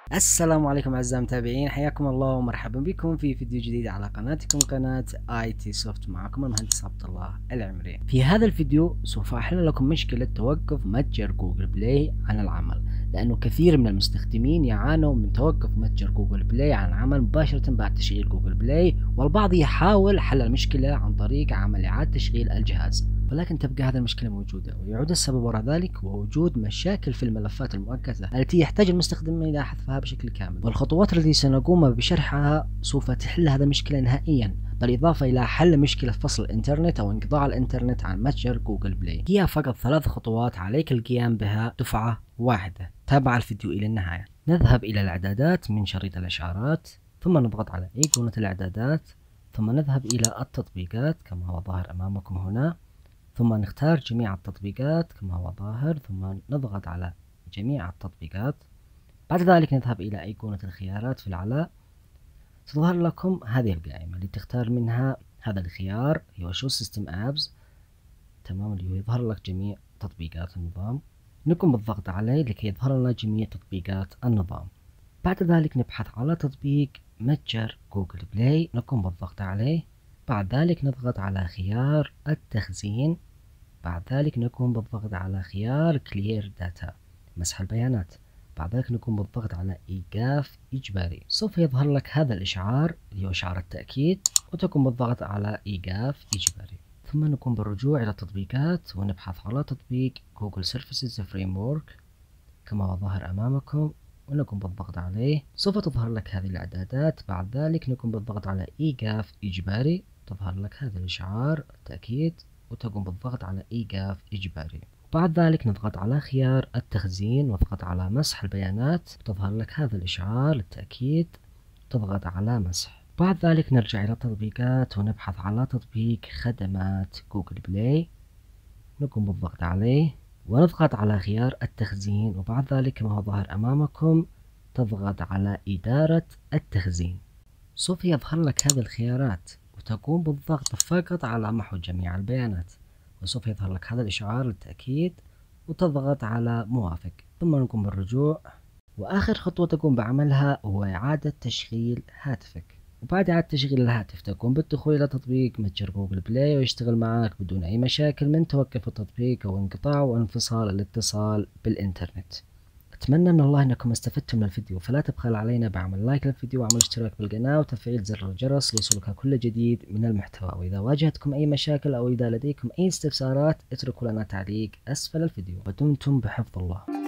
السلام عليكم اعزائي المتابعين، حياكم الله ومرحبا بكم في فيديو جديد على قناتكم قناة اي تي سوفت. معكم المهندس عبد الله العمري. في هذا الفيديو سوف احل لكم مشكلة توقف متجر جوجل بلاي عن العمل، لانه كثير من المستخدمين يعانوا من توقف متجر جوجل بلاي عن العمل مباشرة بعد تشغيل جوجل بلاي، والبعض يحاول حل المشكلة عن طريق عمل اعادة تشغيل الجهاز، ولكن تبقى هذه المشكلة موجودة، ويعود السبب وراء ذلك هو وجود مشاكل في الملفات المؤقتة التي يحتاج المستخدم إلى حذفها بشكل كامل. والخطوات التي سنقوم بشرحها سوف تحل هذا المشكلة نهائيا، بالإضافة إلى حل مشكلة فصل الإنترنت أو انقطاع الإنترنت عن متجر جوجل بلاي. هي فقط 3 خطوات عليك القيام بها دفعة واحدة. تابع الفيديو إلى النهاية. نذهب إلى الإعدادات من شريط الإشعارات، ثم نضغط على أيقونة الإعدادات، ثم نذهب إلى التطبيقات كما هو ظاهر أمامكم هنا، ثم نختار جميع التطبيقات كما هو ظاهر، ثم نضغط على جميع التطبيقات. بعد ذلك نذهب إلى أيقونة الخيارات في الأعلى، ستظهر لكم هذه القائمة اللي تختار منها هذا الخيار اللي هو شو سيستم أبس، تمام، اللي هو يظهر لك جميع تطبيقات النظام. نقوم بالضغط عليه لكي يظهر لنا جميع تطبيقات النظام. بعد ذلك نبحث على تطبيق متجر جوجل بلاي، نقوم بالضغط عليه. بعد ذلك نضغط على خيار التخزين. بعد ذلك نقوم بالضغط على خيار كلير داتا، مسح البيانات. بعد ذلك نقوم بالضغط على إيقاف إجباري. سوف يظهر لك هذا الإشعار اللي هو إشعار التأكيد، وتقوم بالضغط على إيقاف إجباري. ثم نقوم بالرجوع إلى التطبيقات ونبحث على تطبيق جوجل سيرفيسز فريمورك كما هو ظاهر أمامكم، ونقوم بالضغط عليه. سوف تظهر لك هذه الإعدادات. بعد ذلك نقوم بالضغط على إيقاف إجباري، تظهر لك هذا الإشعار التأكيد، وتقوم بالضغط على إيقاف إجباري. بعد ذلك نضغط على خيار التخزين ونضغط على مسح البيانات، تظهر لك هذا الإشعار للتأكيد، تضغط على مسح. بعد ذلك نرجع إلى التطبيقات ونبحث على تطبيق خدمات جوجل بلاي، نقوم بالضغط عليه ونضغط على خيار التخزين، وبعد ذلك كما هو ظاهر أمامكم تضغط على إدارة التخزين. سوف يظهر لك هذه الخيارات، وتقوم بالضغط فقط على محو جميع البيانات، وسوف يظهر لك هذا الإشعار للتأكيد، وتضغط على موافق. ثم نقوم بالرجوع، وآخر خطوة تقوم بعملها هو إعادة تشغيل هاتفك. وبعد إعادة تشغيل الهاتف تقوم بالدخول إلى تطبيق متجر جوجل بلاي، ويشتغل معك بدون أي مشاكل من توقف التطبيق أو انقطاع وانفصال الاتصال بالإنترنت. أتمنى من الله أنكم استفدتم من الفيديو، فلا تبخل علينا بعمل لايك للفيديو وعمل اشتراك بالقناة وتفعيل زر الجرس ليصلك كل جديد من المحتوى. وإذا واجهتكم أي مشاكل أو إذا لديكم أي استفسارات اتركوا لنا تعليق أسفل الفيديو. ودمتم بحفظ الله.